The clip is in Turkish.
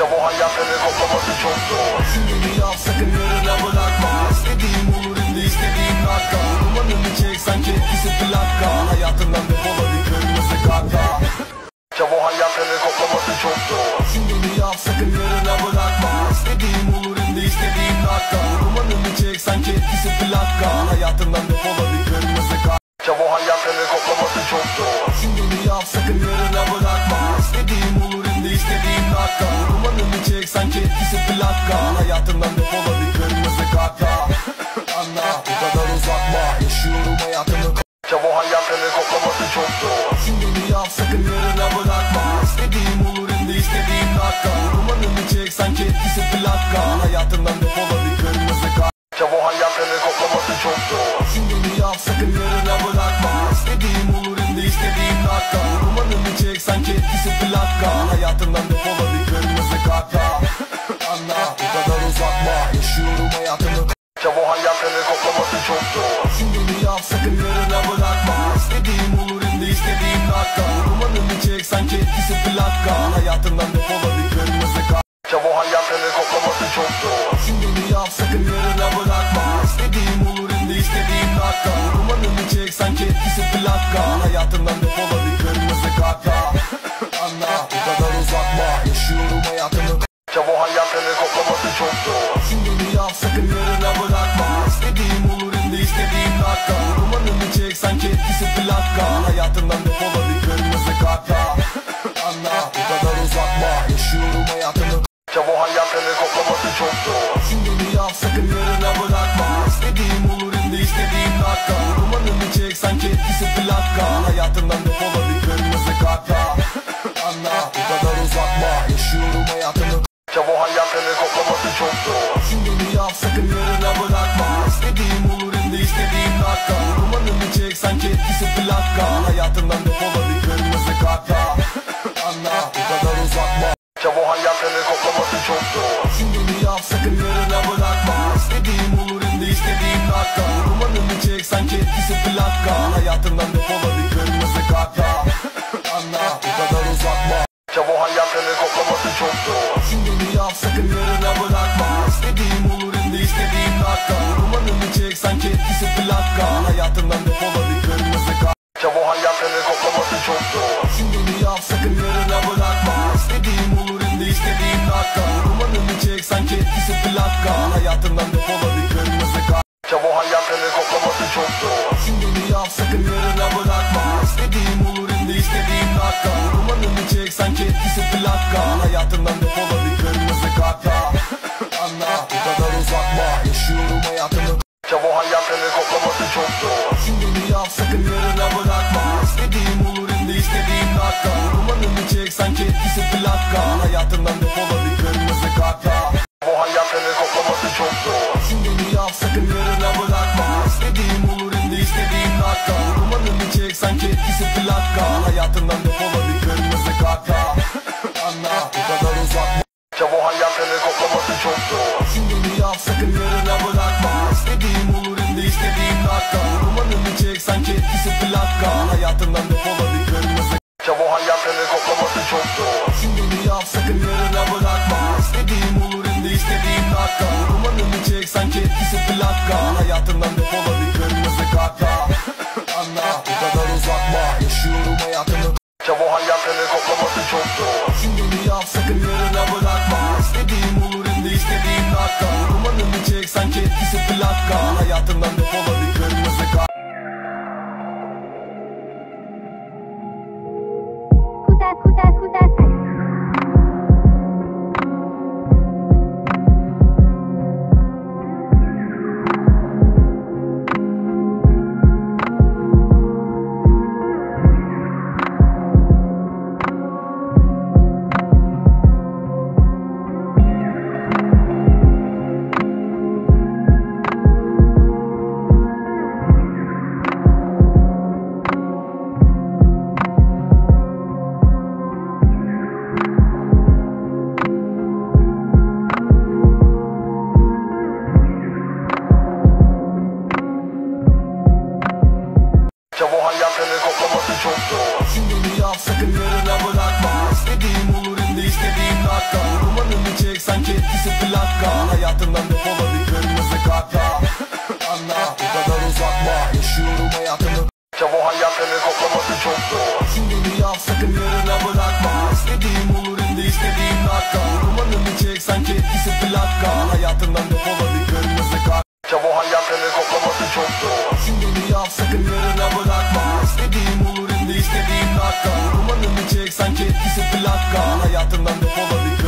Bu hayatını koklaması çok zor. Şimdi yap sakın yarına bırakma. İstediğim olur indi istediğim dakika. Dumanını çek sanki etkisi plaka. Hayatından defol hadi kırmızı karga. Bu hayatını koklaması çok zor. Şimdi yap sakın yarına bırakma. İstediğim olur indi istediğim dakika. Dumanını çek sanki etkisi plaka. Hayatından defol hadi kırmızı karga. Bu hayatını koklaması çok zor. Şimdi yap sakın yarına bırakma. İstediğim olur indi istediğim dakika. Dumanını çek sanki etkisi plaka. Hayatından defol hadi kırmızı karga. Anla bu kadar uzatma. Yaşıyorum hayatımı. Bu hayatını koklaması çok zor. Şimdi yap sakın yarına bırakma. İstediğim olur indi istediğim dakika. Dumanını çek sanki etkisi plaka. Hayatından defol hadi kırmızı karga. Bu hayatını koklaması çok zor. Şimdi yap sakın yarına bırakma. İstediğim olur indi istediğim dakika. Dumanını çek sanki etkisi plaka. Hayatından defol hadi kırmızı karga. Anla bu kadar uzatma. Yaşıyorum hayatımı. Bu hayatını koklaması çok zor. Şimdi yap sakın yarına bırakma. İstediğim olur indi istediğim dakika. Dumanını çek sanki etkisi plaka. Hayatından defol hadi kırmızı karga. Bu hayatını koklaması çok zor. Şimdi yap sakın yarına bırakma. İstediğim olur indi istediğim dakika. Dumanını çek sanki etkisi plaka. Hayatından defol hadi kırmızı karga. Anla bu kadar uzatma. Yaşıyorum hayatımı. Bu hayatını koklaması çok zor. Şimdi yap sakın yarına bırakma. İstediğim olur indi istediğim dakika. Dumanını çek sanki etkisi plaka. Hayatından defol hadi kırmızı karga. Anla bu kadar uzatma. Yaşıyorum hayatımı. Bu hayatını koklaması çok zor. Şimdi yap sakın yarına bırakma. İstediğim olur indi istediğim dakika. Dumanını çek sanki etkisi plaka. Hayatından defol hadi kırmızı karga. Anla bu kadar uzatma. Yaşıyorum hayatımı. Bu hayatını koklaması çok zor. Şimdi yap sakın yarına bırakma. İstediğim olur indi istediğim dakika. Dumanını çek sanki etkisi plaka. Hayatından defol hadi kırmızı karga. Anla bu kadar uzatma. Bu hayatını koklaması çok zor. Şimdi yap sakın yarına bırakma. İstediğim olur indi istediğim dakika. Dumanını çek sanki etkisi plaka. Hayatından defol hadi kırmızı karga. Anla bu kadar uzatma. Bu hayatını koklaması çok zor. Şimdi yap sakın yarına bırakma. İstediğim olur indi istediğim dakika. Dumanını çek sanki etkisi plaka. Hayatından defol hadi kırmızı karga. Bu hayatını koklaması çok zor. Şimdi yap sakın yarına bırakma. İstediğim olur indi istediğim dakika. Dumanını çek sanki etkisi plaka. Hayatından defol hadi kırmızı karga. Bu hayatını koklaması çok zor. Şimdi yap sakın yarına bırakma. İstediğim olur indi istediğim dakika. Dumanını çek sanki etkisi plaka. Hayatından defol hadi kırmızı karga. Anla bu kadar uzatma. Yaşıyorum hayatımı. Bu hayatını koklaması çok zor. Şimdi yap sakın yarına bırakma. İstediğim olur indi istediğim dakika. Dumanını çek sanki etkisi plaka. Hayatından defol hadi kırmızı karga. Bu hayatını koklaması çok zor. Şimdi yap sakın yarına bırakma. İstediğim olur indi istediğim dakika. Dumanını çek sanki etkisi plaka. Hayatından defol hadi kırmızı karga. Anla bu kadar uzatma. Bu hayatını koklaması çok zor. Şimdi yap sakın yarına bırakma. İstediğim olur indi istediğim dakika. Dumanını çek sanki etkisi plaka. Hayatından defol hadi kırmızı. Bu hayatını koklaması çok zor. Şimdi yap sakın yarına bırakma. İstediğim olur indi istediğim dakika. Dumanını çek sanki etkisi plaka. Hayatından defol hadi kırmızı karga. Anla bu kadar uzatma. Yaşıyorum hayatımı. Bu hayatını koklaması çok zor. Şimdi yap sakın yarına bırakma. İstediğim olur indi istediğim dakika. Dumanını çek sanki etkisi plaka. Hayatından defol hadi kırmızı karga. plaka. Hayatından depola bir kırmızı kartla. Anla bu kadar uzatma, yaşıyorum hayatımı. Bu hayatını koklaması çok zor. Şimdi yap sakın yarına bırakma. İstediğim olur indi istediğim dakika. Dumanını çek sanki etkisi plaka. Hayatından depola bir kırmızı kart. Bu hayatını koklaması çok zor. Şimdi yap sakın yarına bırakma. İstediğim olur indi istediğim dakika. Dumanını çek sanki etkisi plaka. Hayatından depola bir